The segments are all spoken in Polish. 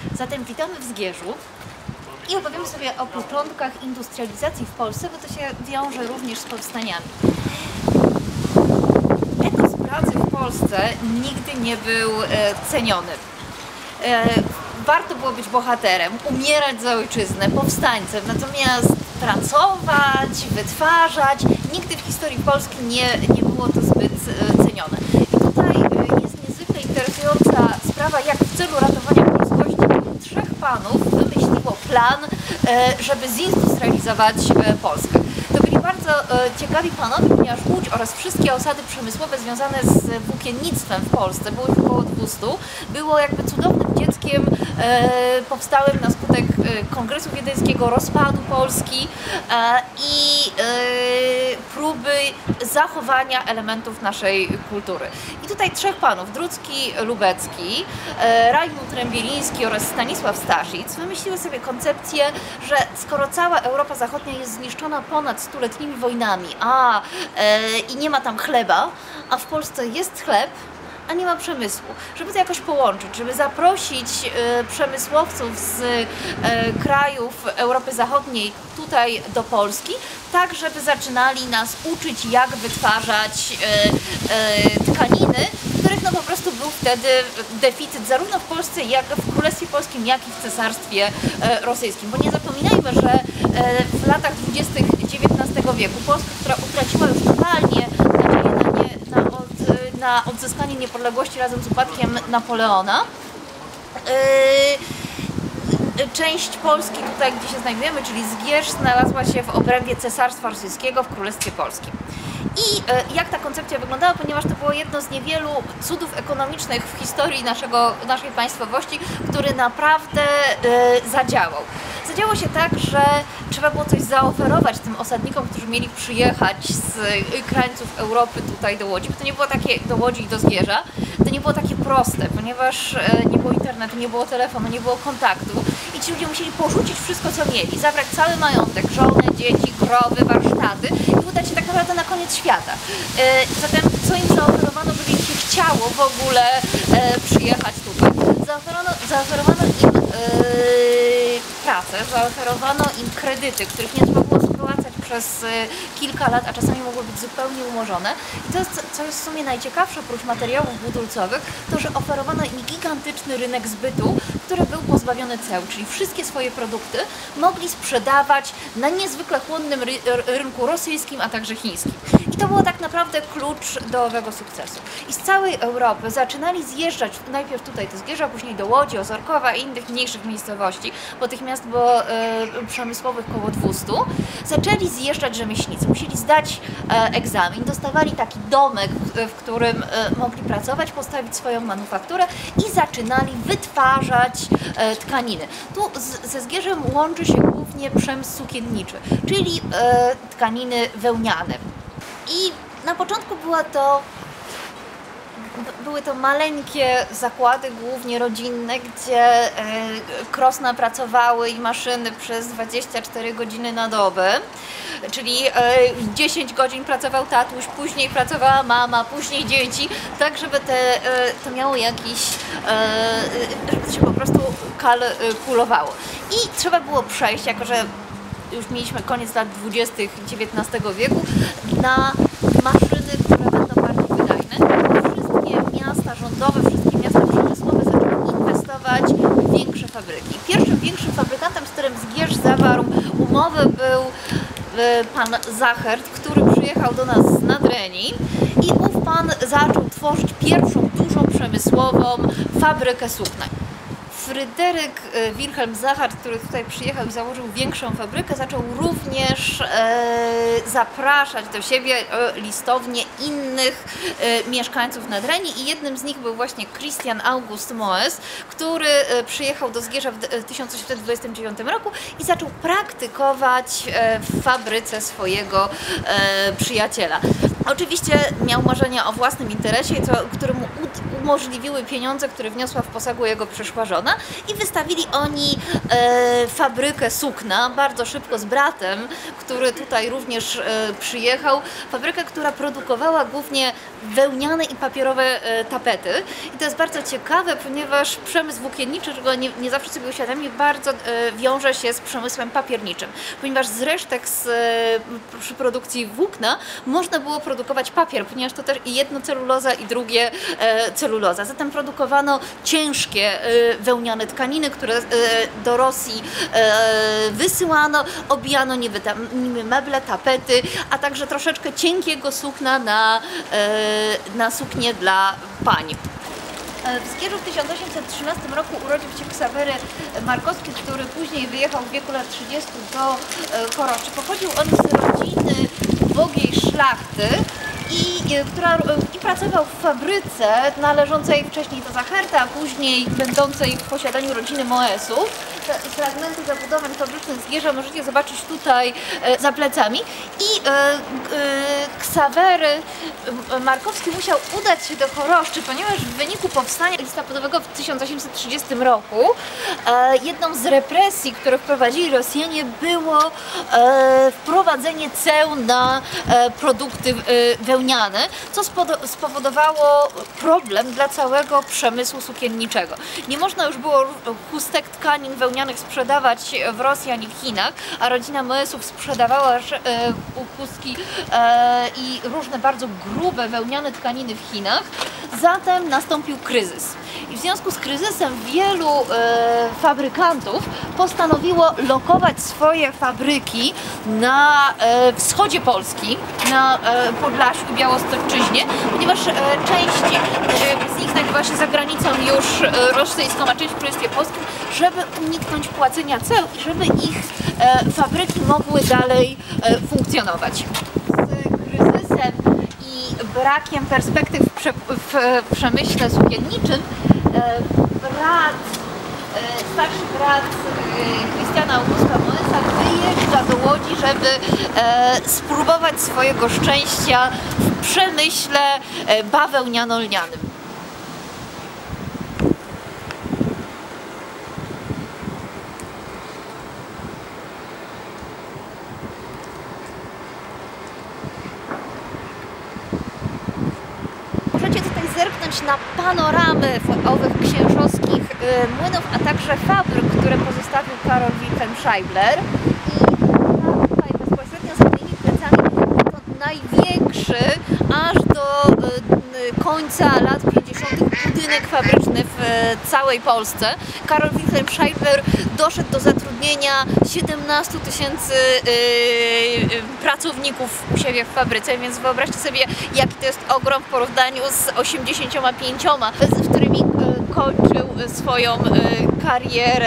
Zatem witamy w Zgierzu i opowiemy sobie o początkach industrializacji w Polsce, bo to się wiąże również z powstaniami. Etos pracy w Polsce nigdy nie był ceniony. Warto było być bohaterem, umierać za ojczyznę, powstańcem, natomiast pracować, wytwarzać, nigdy w historii Polski nie było to zbyt cenione. I tutaj jest niezwykle interesująca sprawa, jak w celu ratowania polskości trzech panów wymyśliło plan, żeby zindustrializować Polskę. To byli bardzo ciekawi panowie, ponieważ Łódź oraz wszystkie osady przemysłowe związane z włókiennictwem w Polsce, było ich około 200, było jakby cudownym dzieckiem powstałym na skutek Kongresu Wiedeńskiego, rozpadu Polski i próby zachowania elementów naszej kultury. I tutaj trzech panów, Drucki, Lubecki, Rajmund Trębieliński oraz Stanisław Staszic wymyśliły sobie koncepcję, że skoro cała Europa Zachodnia jest zniszczona ponad stuletnimi wojnami, i nie ma tam chleba, a w Polsce jest chleb, a nie ma przemysłu. Żeby to jakoś połączyć, żeby zaprosić przemysłowców z krajów Europy Zachodniej tutaj do Polski, tak żeby zaczynali nas uczyć, jak wytwarzać tkaniny, których no po prostu był wtedy deficyt zarówno w Polsce, jak w Królestwie Polskim, jak i w Cesarstwie Rosyjskim. Bo nie zapominajmy, że w latach 20. XIX wieku Polska, która utraciła już totalnie nadzieję na odzyskanie niepodległości razem z upadkiem Napoleona. Część Polski tutaj, gdzie się znajdujemy, czyli Zgierz, znalazła się w obrębie Cesarstwa Rosyjskiego w Królestwie Polskim. I jak ta koncepcja wyglądała, ponieważ to było jedno z niewielu cudów ekonomicznych w historii naszej państwowości, który naprawdę zadziałał. Zadziało się tak, że trzeba było coś zaoferować tym osadnikom, którzy mieli przyjechać z krańców Europy tutaj do Łodzi. Bo to nie było takie do Łodzi i do Zgierza, to nie było takie proste, ponieważ nie było internetu, nie było telefonu, nie było kontaktu i ci ludzie musieli porzucić wszystko, co mieli, zabrać cały majątek, żonę, dzieci, krowy, warsztaty i udać się tak naprawdę na koniec świata. Zatem co im zaoferowano, żeby im się chciało w ogóle przyjechać tutaj? Zaoferowano im pracę, zaoferowano im kredyty, których nie trzeba było spłacać przez kilka lat, a czasami mogły być zupełnie umorzone. I to jest, co jest w sumie najciekawsze oprócz materiałów budulcowych, to, że oferowano im gigantyczny rynek zbytu, który był pozbawiony ceł, czyli wszystkie swoje produkty mogli sprzedawać na niezwykle chłonnym rynku rosyjskim, a także chińskim. I to było tak naprawdę klucz do owego sukcesu. I z całej Europy zaczynali zjeżdżać, najpierw tutaj do Zgierza, później do Łodzi, Ozorkowa i innych mniejszych miejscowości, bo tych miast było przemysłowych około 200, zaczęli zjeżdżać rzemieślnicy. Musieli zdać egzamin, dostawali taki domek, w którym mogli pracować, postawić swoją manufakturę i zaczynali wytwarzać tkaniny. Tu ze Zgierzem łączy się głównie przemysł sukienniczy, czyli tkaniny wełniane. I na początku były to maleńkie zakłady, głównie rodzinne, gdzie krosna pracowały i maszyny przez 24 godziny na dobę. Czyli 10 godzin pracował tatuś, później pracowała mama, później dzieci, tak żeby to miało jakiś, żeby to się po prostu kalkulowało. I trzeba było przejść, jako że już mieliśmy koniec lat 20. XIX wieku, na maszyny, które będą bardziej wydajne. Wszystkie miasta rządowe, wszystkie miasta przemysłowe zaczęły inwestować w większe fabryki. Pierwszym większym fabrykantem, z którym Zgierz zawarł umowę, był pan Zachert, który przyjechał do nas z Nadrenii i ów pan zaczął tworzyć pierwszą dużą przemysłową fabrykę sukna. Fryderyk Wilhelm Zachert, który tutaj przyjechał i założył większą fabrykę, zaczął również zapraszać do siebie listownie innych mieszkańców Nadrenii i jednym z nich był właśnie Christian August Moes, który przyjechał do Zgierza w 1829 roku i zaczął praktykować w fabryce swojego przyjaciela. Oczywiście miał marzenia o własnym interesie, które mu umożliwiły pieniądze, które wniosła w posagу jego przyszła żona i wystawili oni fabrykę sukna bardzo szybko z bratem, który tutaj również przyjechał. Fabrykę, która produkowała głównie wełniane i papierowe tapety. I to jest bardzo ciekawe, ponieważ przemysł włókienniczy, czego nie zawsze sobie uświadamiamy, bardzo wiąże się z przemysłem papierniczym, ponieważ z resztek przy produkcji włókna można było produkować papier, ponieważ to też i jedno celuloza i drugie celuloza. Zatem produkowano ciężkie wełniane tkaniny, które do Rosji wysyłano, obijano nimi meble, tapety, a także troszeczkę cienkiego sukna na suknie dla pań. W Zgierzu w 1813 roku urodził się Ksawery Markowski, który później wyjechał w wieku lat 30 do Choroszczy. Pochodził on z rodziny ubogiej szlachty i pracował w fabryce należącej wcześniej do Zacherty, a później będącej w posiadaniu rodziny Moesów. Fragmenty zabudowań fabrycznych Zgierza możecie zobaczyć tutaj za plecami. I Ksawery Markowski musiał udać się do Choroszczy, ponieważ w wyniku powstania listopadowego w 1830 roku jedną z represji, które wprowadzili Rosjanie, było wprowadzenie ceł na produkty wełniane, co spowodowało problem dla całego przemysłu sukienniczego. Nie można już było chustek tkanin wełnianych sprzedawać w Rosji ani w Chinach, a rodzina Moesów sprzedawała chustki i różne bardzo grube wełniane tkaniny w Chinach. Zatem nastąpił kryzys. I w związku z kryzysem wielu fabrykantów postanowiło lokować swoje fabryki na wschodzie Polski, na Podlasiu i Białostoczyźnie, ponieważ część z nich znajdowała się za granicą już rosyjską, a część w Królestwie Polskim, żeby uniknąć płacenia ceł i żeby ich fabryki mogły dalej funkcjonować. Z kryzysem i brakiem perspektyw w przemyśle sukienniczym starszy brat Krystiana Augusta Moesa wyjeżdża do Łodzi, żeby spróbować swojego szczęścia w przemyśle bawełniano-lnianym. Zerknąć na panoramy owych księżowskich młynów, a także fabryk, które pozostawił Karol Wilhelm Scheibler. I tutaj bezpośrednio za moimi plecami to największy aż do końca lat 50. budynek fabryczny w całej Polsce. Karol Wilhelm Scheibler doszedł do zatrudnienia 17 000 pracowników u siebie w fabryce, więc wyobraźcie sobie, jaki to jest ogrom w porównaniu z 85, z którymi kończył swoją karierę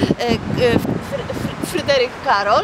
Fryderyk Karol.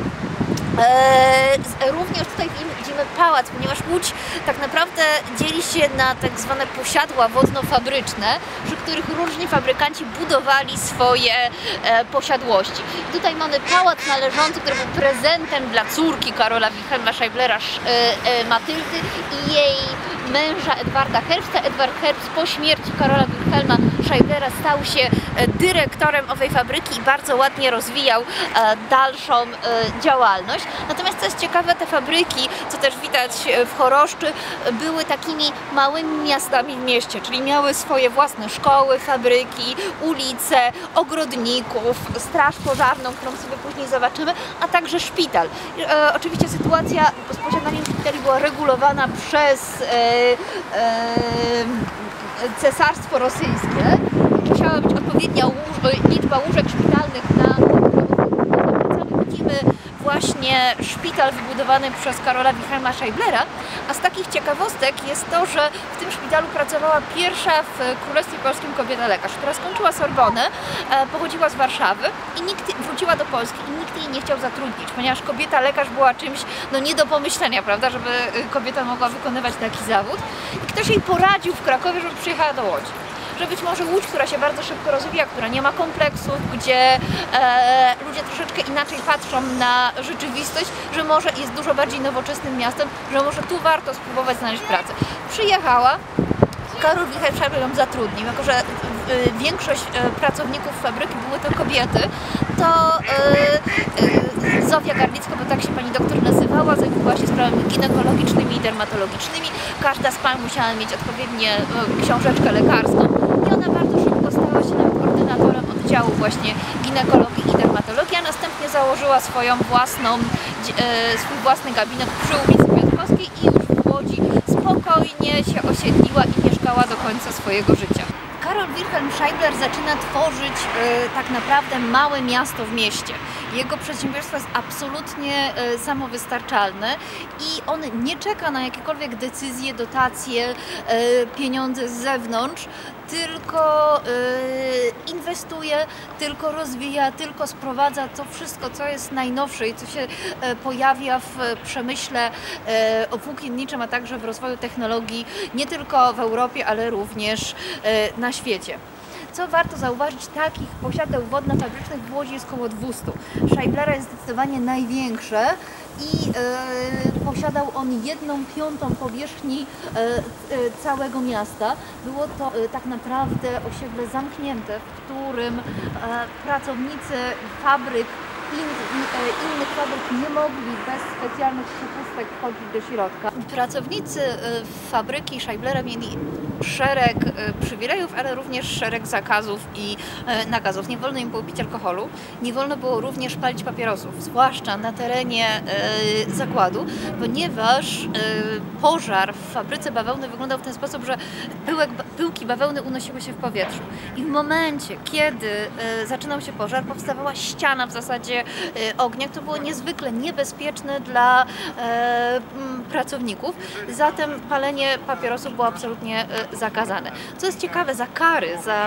Również tutaj widzimy pałac, ponieważ Łódź tak naprawdę dzieli się na tak zwane posiadła wodno-fabryczne, przy których różni fabrykanci budowali swoje posiadłości. Tutaj mamy pałac należący, który był prezentem dla córki Karola Wilhelma Scheiblera, Matyldy, i jej męża Edwarda Herbsta. Edward Herbst po śmierci Karola Wilhelma Scheiblera stał się dyrektorem owej fabryki i bardzo ładnie rozwijał dalszą działalność. Natomiast co jest ciekawe, te fabryki, co też widać w Choroszczy, były takimi małymi miastami w mieście, czyli miały swoje własne szkoły, fabryki, ulice, ogrodników, straż pożarną, którą sobie później zobaczymy, a także szpital. Oczywiście sytuacja z posiadaniem szpitali była regulowana przez Cesarstwo Rosyjskie. Musiała być odpowiednia liczba łóżek szpitalnych na widzimy właśnie szpital wybudowany przez Karola Wilhelma Scheiblera, a z takich ciekawostek jest to, że w tym szpitalu pracowała pierwsza w Królestwie Polskim kobieta lekarz, która skończyła Sorbonę, pochodziła z Warszawy i wróciła do Polski i nikt jej nie chciał zatrudnić, ponieważ kobieta lekarz była czymś nie do pomyślenia, prawda, żeby kobieta mogła wykonywać taki zawód. I ktoś jej poradził w Krakowie, żeby przyjechała do Łodzi. Że być może Łódź, która się bardzo szybko rozwija, która nie ma kompleksów, gdzie ludzie troszeczkę inaczej patrzą na rzeczywistość, że może jest dużo bardziej nowoczesnym miastem, że może tu warto spróbować znaleźć pracę. Przyjechała, Karol Wilhelm Scheibler ją zatrudnił, jako że większość pracowników fabryki były to kobiety, to Zofia Garlicka, bo tak się pani doktor nazywała, zajmowała się sprawami ginekologicznymi i dermatologicznymi. Każda z pań musiała mieć odpowiednie książeczkę lekarską i ona bardzo szybko stała się koordynatorem oddziału właśnie ginekologii i dermatologii, a następnie założyła swój własny gabinet przy ulicy Piotrkowskiej i już w Łodzi spokojnie się osiedliła i mieszkała do końca swojego życia. Karol Wilhelm Scheibler zaczyna tworzyć tak naprawdę małe miasto w mieście. Jego przedsiębiorstwo jest absolutnie samowystarczalne i on nie czeka na jakiekolwiek decyzje, dotacje, pieniądze z zewnątrz, tylko inwestuje, tylko rozwija, tylko sprowadza to wszystko, co jest najnowsze i co się pojawia w przemyśle włókienniczym, a także w rozwoju technologii nie tylko w Europie, ale również na świecie. Co warto zauważyć, takich posiadeł wodno-fabrycznych w Łodzi jest około 200. Scheiblera jest zdecydowanie największe i posiadał on 1/5 powierzchni całego miasta. Było to tak naprawdę osiedle zamknięte, w którym pracownicy fabryk innych fabryk nie mogli bez specjalnych przepustek wchodzić do środka. Pracownicy fabryki Scheiblera mieli szereg przywilejów, ale również szereg zakazów i nakazów. Nie wolno im było pić alkoholu, nie wolno było również palić papierosów, zwłaszcza na terenie zakładu, ponieważ pożar w fabryce bawełny wyglądał w ten sposób, że pyłki bawełny unosiły się w powietrzu. I w momencie, kiedy zaczynał się pożar, powstawała ściana w zasadzie ognia, które było niezwykle niebezpieczne dla pracowników. Zatem palenie papierosów było absolutnie zakazane. Co jest ciekawe, za kary za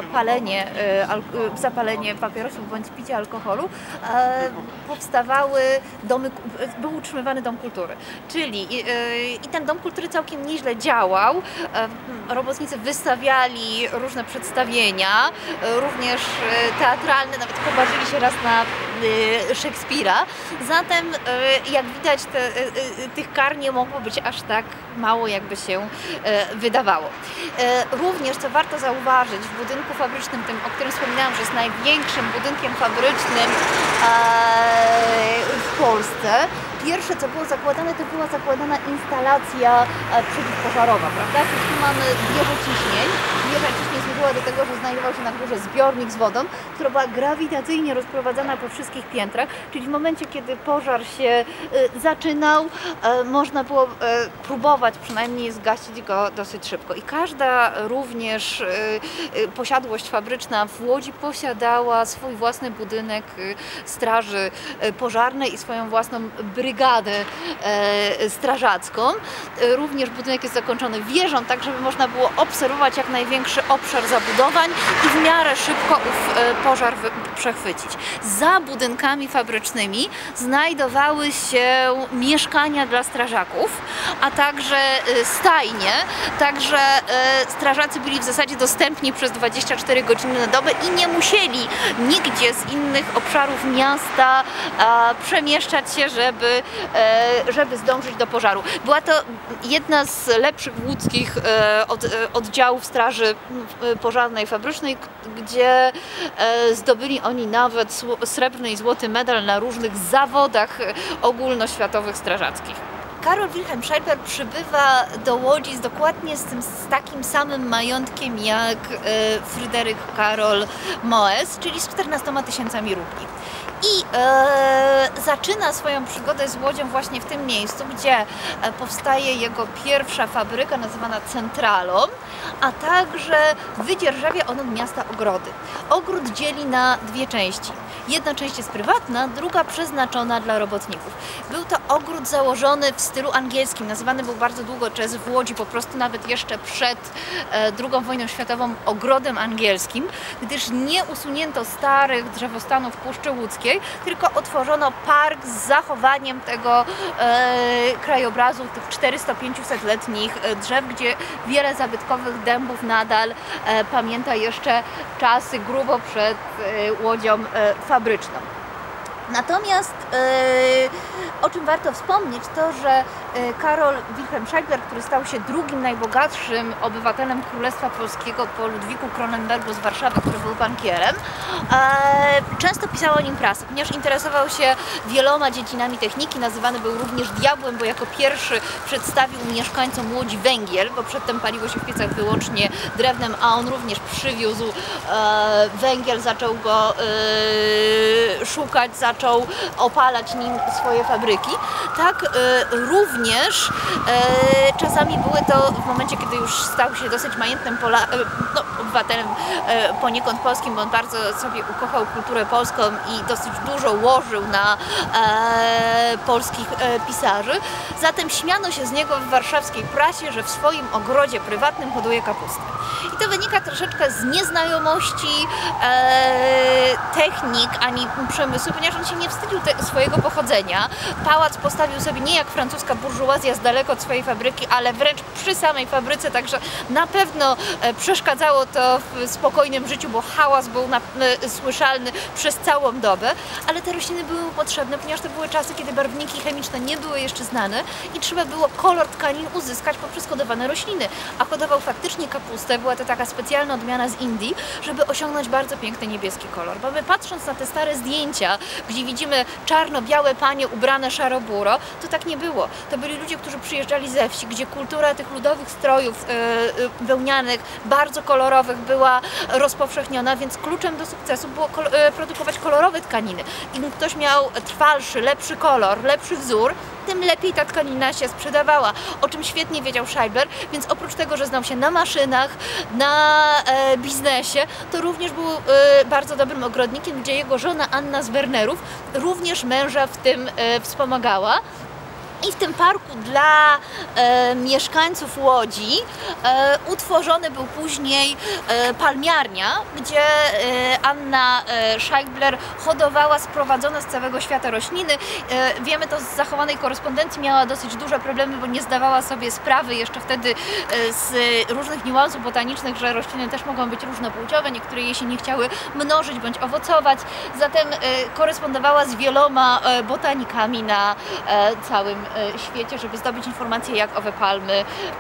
palenie papierosów bądź picie alkoholu był utrzymywany dom kultury. Czyli i ten dom kultury całkiem nieźle działał. Robotnicy wystawiali różne przedstawienia, również teatralne, nawet poważyli się raz na Szekspira. Zatem jak widać tych kar nie mogło być aż tak mało, jakby się wydawało. Również, co warto zauważyć, w budynku fabrycznym, tym, o którym wspominałam, że jest największym budynkiem fabrycznym w Polsce, pierwsze, co było zakładane, to była zakładana instalacja przeciwpożarowa, prawda? Czyli tu mamy wieżę ciśnień. Wieża ciśnień służyła do tego, że znajdował się na górze zbiornik z wodą, która była grawitacyjnie rozprowadzana po wszystkich piętrach, czyli w momencie, kiedy pożar się zaczynał, można było próbować przynajmniej zgasić go dosyć szybko. I każda również posiadłość fabryczna w Łodzi posiadała swój własny budynek straży pożarnej i swoją własną brygadę strażacką. Również budynek jest zakończony wieżą, tak żeby można było obserwować jak największy obszar zabudowań i w miarę szybko ów pożar przechwycić. Za budynkami fabrycznymi znajdowały się mieszkania dla strażaków, a także stajnie, także strażacy byli w zasadzie dostępni przez 24 godziny na dobę i nie musieli nigdzie z innych obszarów miasta przemieszczać się, żeby zdążyć do pożaru. Była to jedna z lepszych łódzkich oddziałów straży pożarnej fabrycznej, gdzie zdobyli oni nawet srebrny i złoty medal na różnych zawodach ogólnoświatowych strażackich. Karol Wilhelm Scheibler przybywa do Łodzi dokładnie z takim samym majątkiem jak Fryderyk Karol Moes, czyli z 14 000 rubli. I zaczyna swoją przygodę z łodzią właśnie w tym miejscu, gdzie powstaje jego pierwsza fabryka nazywana Centralą, a także wydzierżawia on od miasta ogrody. Ogród dzieli na dwie części. Jedna część jest prywatna, druga przeznaczona dla robotników. Był to ogród założony w stylu angielskim, nazywany był bardzo długo czas w Łodzi, po prostu nawet jeszcze przed II wojną światową, ogrodem angielskim, gdyż nie usunięto starych drzewostanów Puszczy Łódzkiej, tylko otworzono park z zachowaniem tego krajobrazu, tych 400-500-letnich drzew, gdzie wiele zabytkowych dębów nadal pamięta jeszcze czasy grubo przed Łodzią fabryczną. Natomiast o czym warto wspomnieć, to że Karol Wilhelm Scheibler, który stał się drugim najbogatszym obywatelem Królestwa Polskiego po Ludwiku Cronenbergu z Warszawy, który był bankierem, często pisała o nim prasa, ponieważ interesował się wieloma dziedzinami techniki, nazywany był również diabłem, bo jako pierwszy przedstawił mieszkańcom Łodzi węgiel, bo przedtem paliło się w piecach wyłącznie drewnem, a on również przywiózł węgiel, zaczął go szukać, zaczął opalać nim swoje fabryki. Tak, również czasami były to w momencie, kiedy już stał się dosyć majętnym obywatelem poniekąd polskim, bo on bardzo sobie ukochał kulturę polską i dosyć dużo łożył na polskich pisarzy. Zatem śmiano się z niego w warszawskiej prasie, że w swoim ogrodzie prywatnym hoduje kapustę. I to wynika troszeczkę z nieznajomości technik ani przemysłu, ponieważ on się nie wstydził swojego pochodzenia. Pałac postawił sobie nie jak francuska burżuazja z daleko od swojej fabryki, ale wręcz przy samej fabryce, także na pewno przeszkadzało to w spokojnym życiu, bo hałas był słyszalny przez całą dobę, ale te rośliny były mu potrzebne, ponieważ to były czasy, kiedy barwniki chemiczne nie były jeszcze znane i trzeba było kolor tkanin uzyskać poprzez hodowane rośliny, a hodował faktycznie kapustę. Była to taka specjalna odmiana z Indii, żeby osiągnąć bardzo piękny niebieski kolor, bo my patrząc na te stare zdjęcia, gdzie widzimy czarno-białe panie ubrane szaro-buro, to tak nie było. To byli ludzie, którzy przyjeżdżali ze wsi, gdzie kultura tych ludowych strojów wełnianych, bardzo kolorowych była rozpowszechniona, więc kluczem do sukcesu było produkować kolorowe tkaniny. Im ktoś miał trwalszy, lepszy kolor, lepszy wzór, tym lepiej ta tkanina się sprzedawała, o czym świetnie wiedział Scheibler, więc oprócz tego, że znał się na maszynach, na biznesie, to również był bardzo dobrym ogrodnikiem, gdzie jego żona Anna z Wernerów również męża w tym wspomagała. I w tym parku dla mieszkańców Łodzi utworzony był później palmiarnia, gdzie Anna Scheibler hodowała sprowadzone z całego świata rośliny. Wiemy to z zachowanej korespondencji, miała dosyć duże problemy, bo nie zdawała sobie sprawy jeszcze wtedy z różnych niuansów botanicznych, że rośliny też mogą być różnopłciowe, niektóre jej się nie chciały mnożyć bądź owocować, zatem korespondowała z wieloma botanikami na całym świecie, żeby zdobyć informacje, jak owe palmy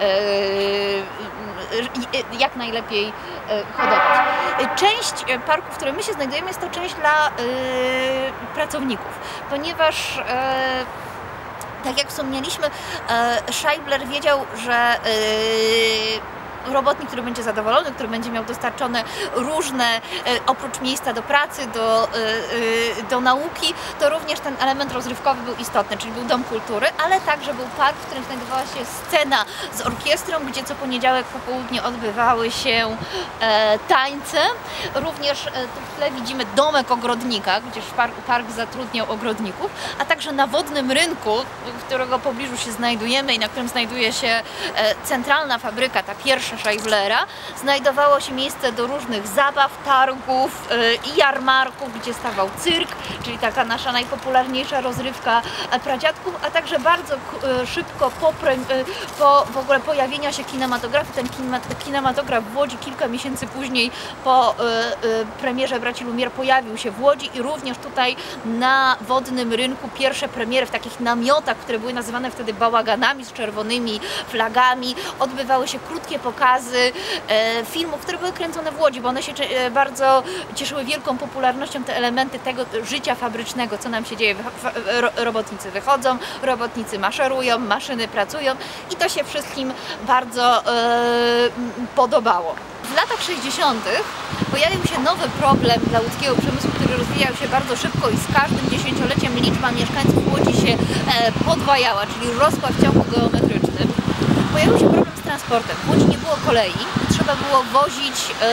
jak najlepiej hodować. Część parku, w którym my się znajdujemy, jest to część dla pracowników, ponieważ tak jak wspomnieliśmy, Scheibler wiedział, że robotnik, który będzie zadowolony, który będzie miał dostarczone różne, oprócz miejsca do pracy, do nauki, to również ten element rozrywkowy był istotny, czyli był dom kultury, ale także był park, w którym znajdowała się scena z orkiestrą, gdzie co poniedziałek po południu odbywały się tańce. Również tu w tle widzimy domek ogrodnika, gdzież park zatrudniał ogrodników, a także na wodnym rynku, w którego pobliżu się znajdujemy i na którym znajduje się centralna fabryka, ta pierwsza Scheiblera, znajdowało się miejsce do różnych zabaw, targów i jarmarków, gdzie stawał cyrk, czyli taka nasza najpopularniejsza rozrywka pradziadków, a także bardzo szybko po w ogóle pojawienia się kinematografii, ten kinematograf w Łodzi kilka miesięcy później po premierze Braci Lumière pojawił się w Łodzi i również tutaj na wodnym rynku pierwsze premiery w takich namiotach, które były nazywane wtedy bałaganami z czerwonymi flagami, odbywały się krótkie pokazy filmów, które były kręcone w Łodzi, bo one się bardzo cieszyły wielką popularnością, te elementy tego życia fabrycznego, co nam się dzieje. Robotnicy wychodzą, robotnicy maszerują, maszyny pracują i to się wszystkim bardzo podobało. W latach 60. pojawił się nowy problem dla łódzkiego przemysłu, który rozwijał się bardzo szybko i z każdym dziesięcioleciem liczba mieszkańców Łodzi się podwajała, czyli rosła w ciągu geometrycznym. Pojawił się problem z transportem. W Łodzi nie było kolei, trzeba było wozić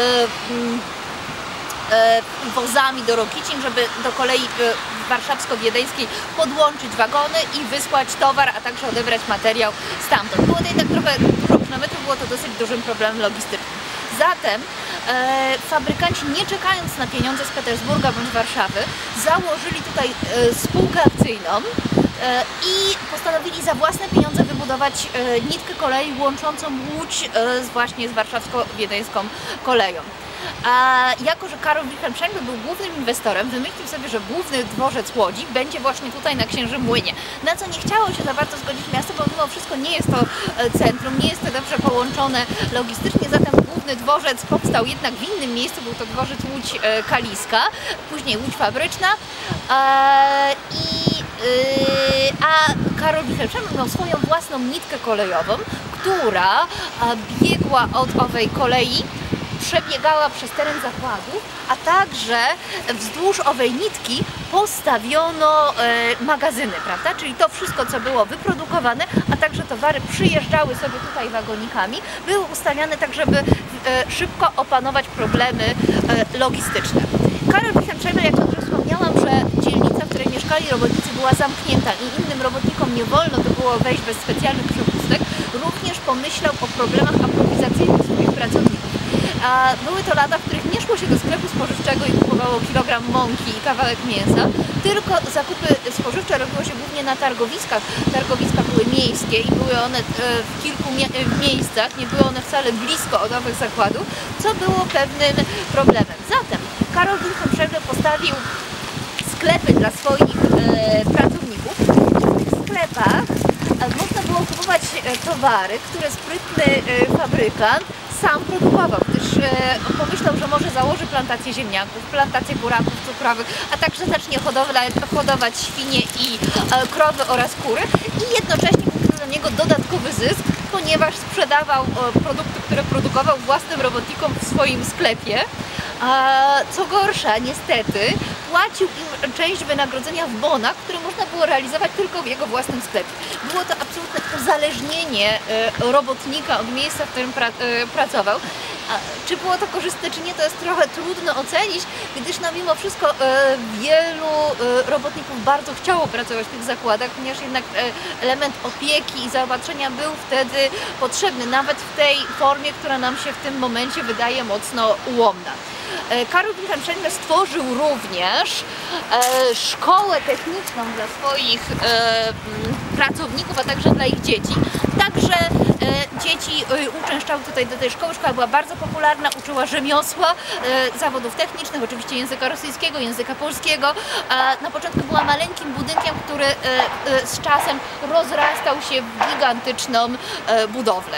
wozami do Rokicin, żeby do kolei warszawsko-wiedeńskiej podłączyć wagony i wysłać towar, a także odebrać materiał stamtąd. Było to jednak trochę dużo kilometrów, było to dosyć dużym problemem logistycznym. Zatem fabrykanci, nie czekając na pieniądze z Petersburga bądź Warszawy, założyli tutaj spółkę akcyjną i postanowili za własne pieniądze wybudować nitkę kolei łączącą Łódź właśnie z warszawsko-wiedeńską koleją. A jako że Karol Wilhelm Scheinberg był głównym inwestorem, wymyślił sobie, że główny dworzec Łodzi będzie właśnie tutaj na Księżym Młynie. Na co nie chciało się za bardzo zgodzić miasto, bo mimo wszystko nie jest to centrum, nie jest to dobrze połączone logistycznie, zatem główny dworzec powstał jednak w innym miejscu, był to dworzec Łódź Kaliska, później Łódź Fabryczna a Karol Wilhelm Scheinberg miał swoją własną nitkę kolejową, która biegła od owej kolei, przebiegała przez teren zakładu, a także wzdłuż owej nitki postawiono magazyny, prawda? Czyli to wszystko, co było wyprodukowane, a także towary przyjeżdżały sobie tutaj wagonikami, były ustawiane tak, żeby szybko opanować problemy logistyczne. Karol Wilhelm Scheinberg, jak dobrze wspomniałam, że dzielnica, w której mieszkali robotnicy, była zamknięta i innym robotnikom nie wolno to było wejść bez specjalnych przepustek, również pomyślał o problemach aprowizacyjnych swoich pracowników. Były to lata, w których nie szło się do sklepu spożywczego i kupowało kilogram mąki i kawałek mięsa, tylko zakupy spożywcze robiło się głównie na targowiskach. Targowiska były miejskie i były one w kilku miejscach, nie były one wcale blisko od owych zakładów, co było pewnym problemem. Zatem Karol Wilhelm Scheinberg postawił sklepy dla swoich pracowników. W tych sklepach można było kupować towary, które sprytny fabrykant sam produkował, gdyż pomyślał, że może założy plantację ziemniaków, plantację buraków cukrowych, a także zacznie hodować świnie i krowy oraz kury i jednocześnie był dla niego dodatkowy zysk, ponieważ sprzedawał produkty, które produkował własnym robotnikom w swoim sklepie. Co gorsza, niestety, płacił im część wynagrodzenia w bonach, które można było realizować tylko w jego własnym sklepie. Było to absolutne uzależnienie robotnika od miejsca, w którym pracował. Czy było to korzystne, czy nie, to jest trochę trudno ocenić, gdyż mimo wszystko wielu robotników bardzo chciało pracować w tych zakładach, ponieważ jednak element opieki i zaopatrzenia był wtedy potrzebny, nawet w tej formie, która nam się w tym momencie wydaje mocno ułomna. Karol Wilhelm Scheinberg stworzył również szkołę techniczną dla swoich pracowników, a także dla ich dzieci. Także dzieci uczęszczały tutaj do tej szkoły. Szkoła była bardzo popularna, uczyła rzemiosła, zawodów technicznych, oczywiście języka rosyjskiego, języka polskiego. Na początku była maleńkim budynkiem, który z czasem rozrastał się w gigantyczną budowlę.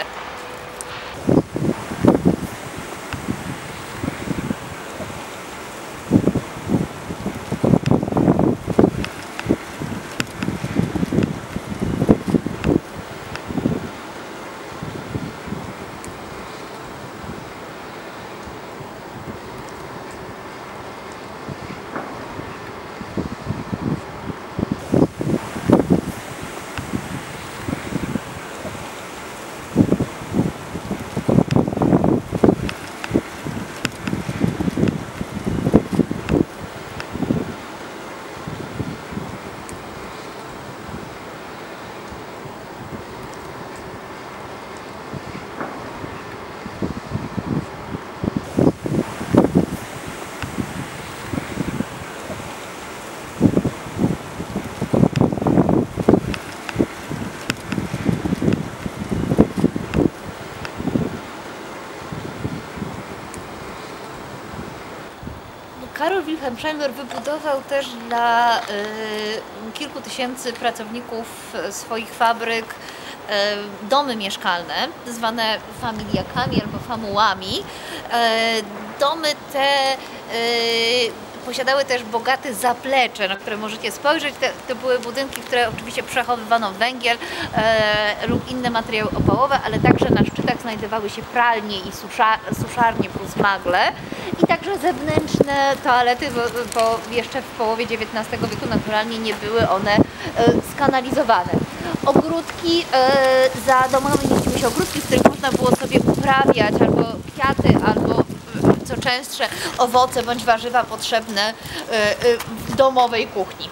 Karol Wilhelm Scheinberg wybudował też dla kilku tysięcy pracowników swoich fabryk domy mieszkalne, zwane familiakami albo famułami. Domy te posiadały też bogate zaplecze, na które możecie spojrzeć. To były budynki, w które oczywiście przechowywano węgiel lub inne materiały opałowe, ale także na szczytach znajdowały się pralnie i suszarnie plus magle. I także zewnętrzne toalety, bo jeszcze w połowie XIX wieku naturalnie nie były one skanalizowane. Ogródki, za domami mieściły się ogródki, w których można było sobie uprawiać albo kwiaty, albo co częstsze owoce bądź warzywa potrzebne w domowej kuchni.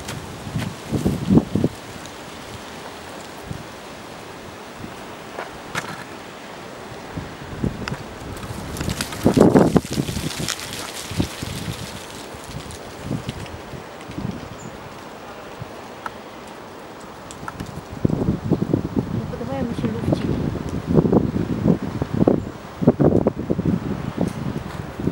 Podobają mi się lufciki.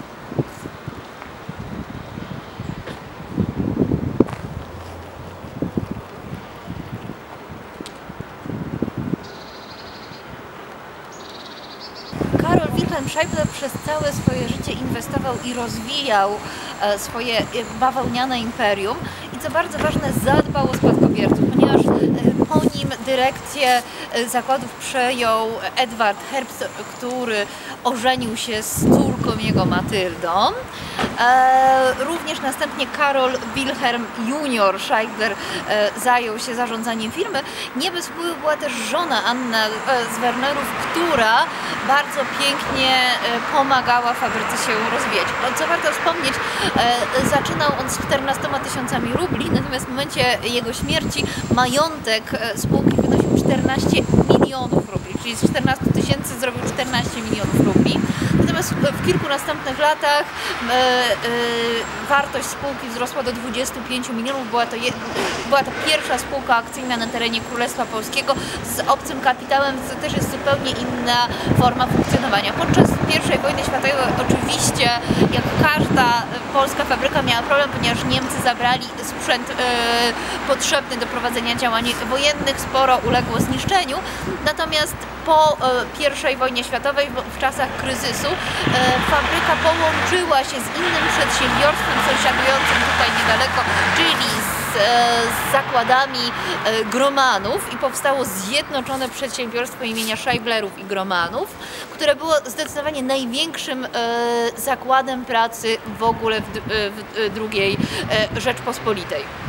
Wilhelm Scheibler przez całe swoje życie inwestował i rozwijał swoje bawełniane imperium i co bardzo ważne, zadbał o spadkobierców, ponieważ po nim dyrekcję zakładów przejął Edward Herbst, który ożenił się z córką jego Matyldą. Również następnie Karol Wilhelm junior Scheibler zajął się zarządzaniem firmy. Nie bez wpływu była też żona Anna z Wernerów, która bardzo pięknie pomagała fabryce się rozwijać. Co warto wspomnieć, zaczynał on z 14 000 rubli, natomiast w momencie jego śmierci majątek spółki wynosił 14 milionów rubli, czyli z 14 000 zrobił 14 milionów rubli. Natomiast w kilku następnych latach wartość spółki wzrosła do 25 milionów. Była to pierwsza spółka akcyjna na terenie Królestwa Polskiego z obcym kapitałem, co też jest zupełnie inna forma funkcjonowania. Podczas I wojny światowej oczywiście, jak każda polska fabryka, miała problem, ponieważ Niemcy zabrali sprzęt potrzebny do prowadzenia działań wojennych, sporo uległo zniszczeniu. Natomiast po I wojnie światowej, w czasach kryzysu, fabryka połączyła się z innym przedsiębiorstwem sąsiadującym tutaj niedaleko, czyli z zakładami Gromanów i powstało zjednoczone przedsiębiorstwo imienia Scheiblerów i Gromanów, które było zdecydowanie największym zakładem pracy w ogóle w II Rzeczpospolitej.